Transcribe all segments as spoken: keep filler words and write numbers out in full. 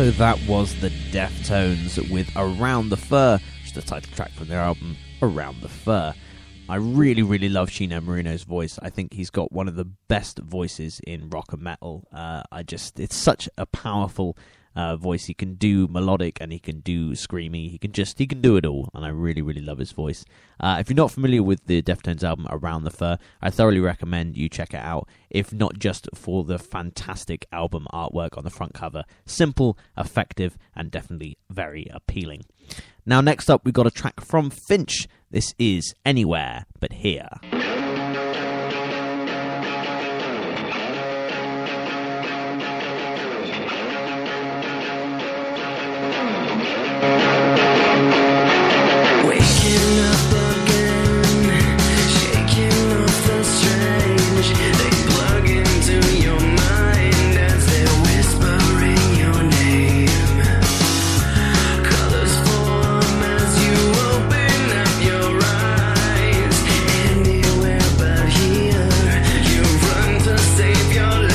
So that was the Deftones with Around the Fur, which is the title track from their album Around the Fur. I really, really love Chino Moreno's voice. I think he's got one of the best voices in rock and metal. Uh, I just, it's such a powerful uh, voice. He can do melodic and he can do screamy. He can just, he can do it all, and I really, really love his voice. Uh, if you're not familiar with the Deftones album Around the Fur, I thoroughly recommend you check it out, if not just for the fantastic album artwork on the front cover. Simple, effective, and definitely very appealing. Now, next up, we've got a track from Finch. This is Anywhere But Here. Waking up again, shaking off the strange. They plug into your mind as they're whispering your name. Colors form as you open up your eyes. Anywhere but here, you run to save your life.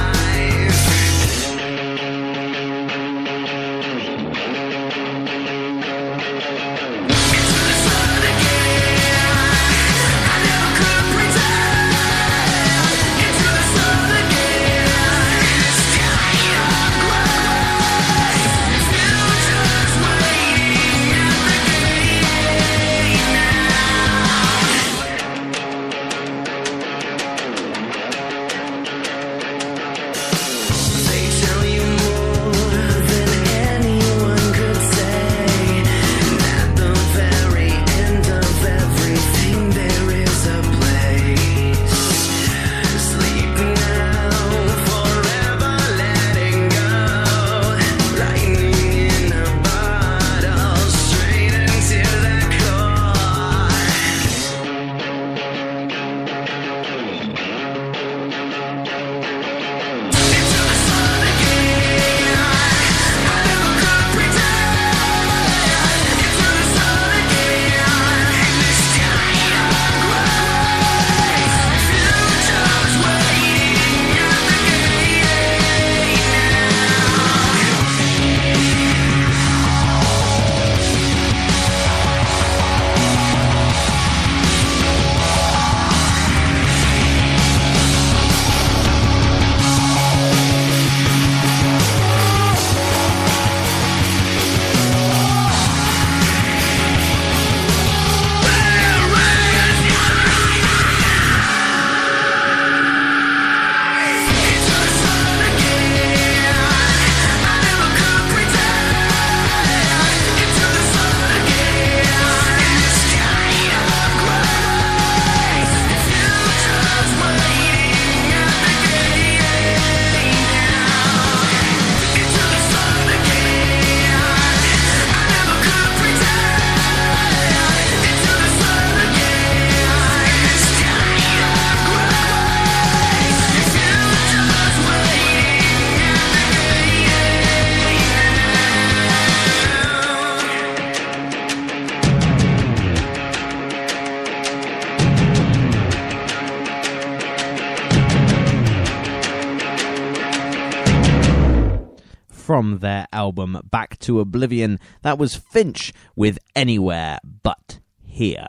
From their album Back to Oblivion, that was Finch with Anywhere But Here.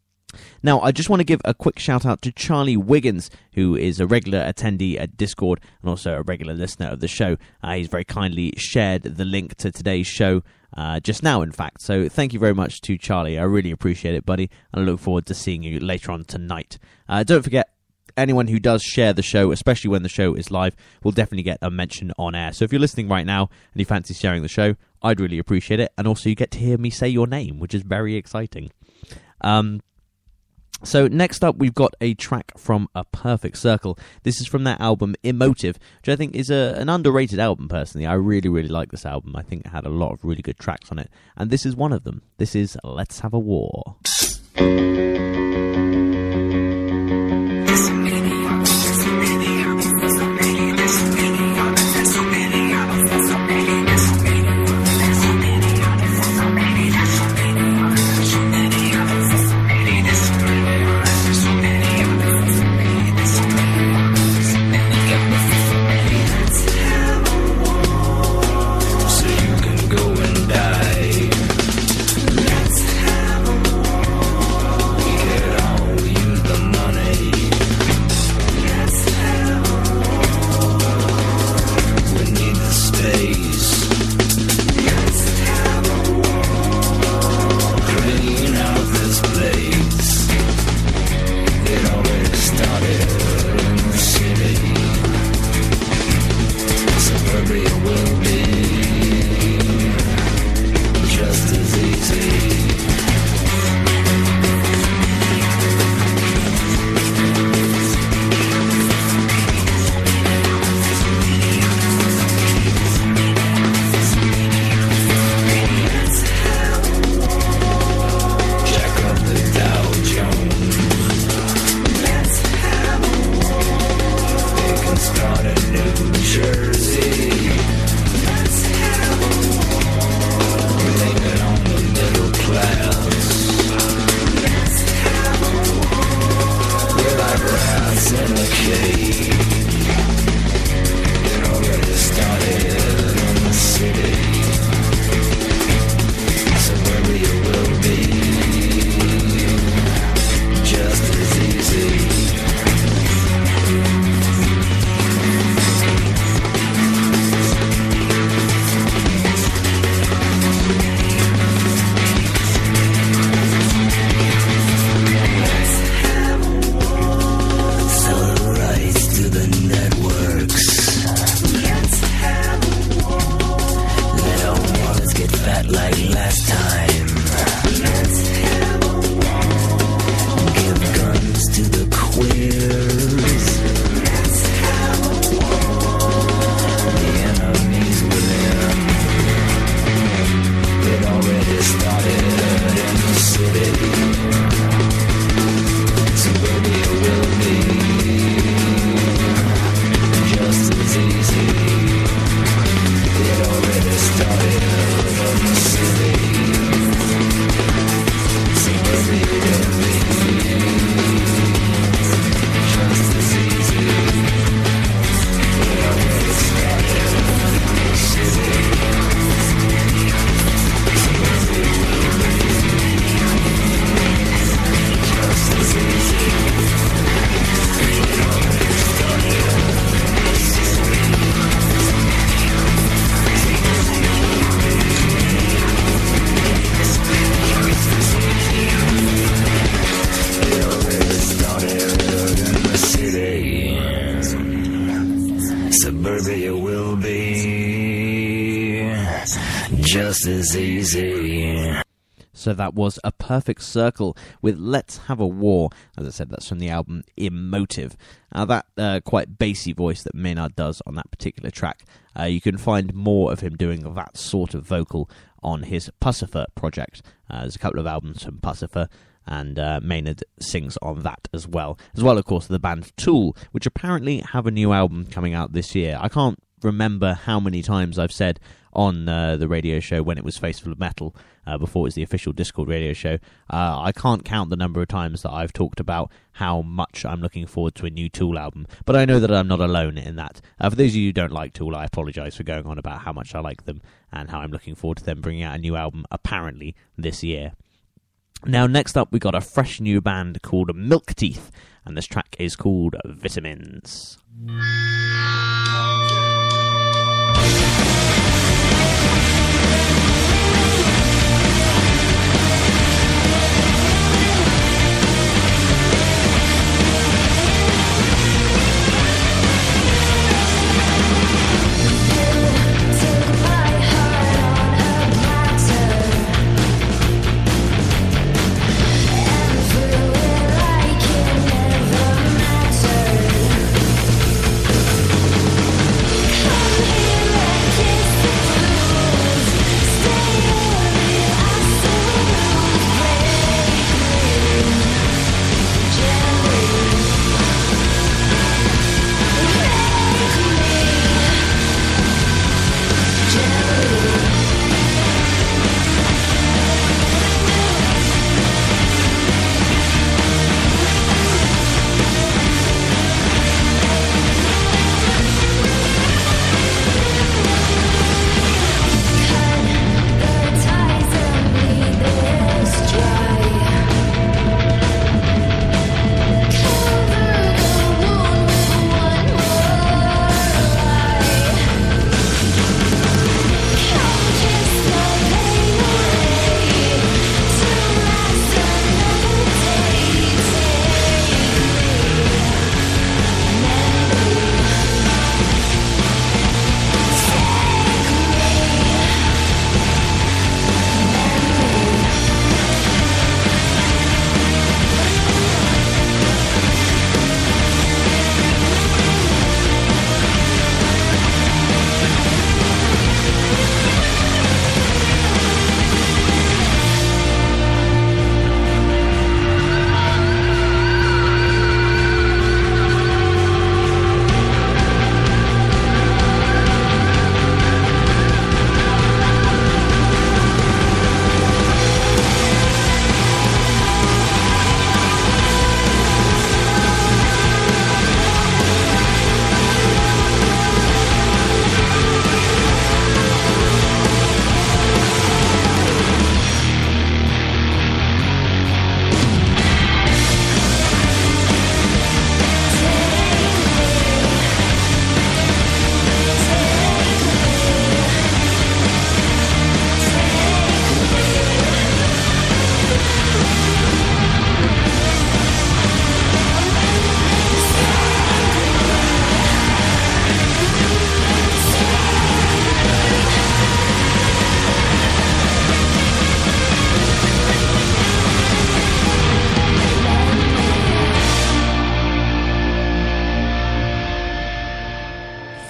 Now, I just want to give a quick shout out to Charlie Wiggins, who is a regular attendee at Discord and also a regular listener of the show. Uh, he's very kindly shared the link to today's show uh, just now, in fact. So thank you very much to Charlie. I really appreciate it, buddy, and I look forward to seeing you later on tonight. Uh, don't forget, anyone who does share the show, especially when the show is live, will definitely get a mention on air. So if you're listening right now and you fancy sharing the show, I'd really appreciate it. And also you get to hear me say your name, which is very exciting. Um, so next up, we've got a track from A Perfect Circle. This is from their album Emotive, which I think is a, an underrated album, personally. I really, really like this album. I think it had a lot of really good tracks on it. And this is one of them. This is Let's Have a War. See Syndicate. It already started in the city. Suburbia will be just as easy. Like last time. Let's have a war. Give guns to the queers. Let's have a war. The enemies within. It already started in the city. Suburbia will be just as easy. It already started. Suburbia will be just as easy. So that was A Perfect Circle with Let's Have a War. As I said, that's from the album Emotive. Now that uh, quite bassy voice that Maynard does on that particular track, uh, you can find more of him doing that sort of vocal on his Pussifer project. Uh, there's a couple of albums from Pussifer, and uh, Maynard sings on that as well. As well, of course, the band Tool, which apparently have a new album coming out this year. I can't remember how many times I've said on uh, the radio show when it was Faceful of Metal, uh, before it was the official Discord radio show. Uh, I can't count the number of times that I've talked about how much I'm looking forward to a new Tool album, but I know that I'm not alone in that. Uh, for those of you who don't like Tool, I apologise for going on about how much I like them and how I'm looking forward to them bringing out a new album, apparently, this year. Now, next up, we got a fresh new band called Milk Teeth, and this track is called Vitamins. Like it never mattered.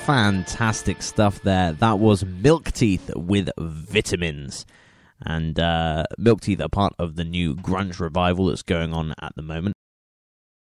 Fantastic stuff there. That was Milk Teeth with Vitamins. And uh, Milk Teeth are part of the new grunge revival that's going on at the moment.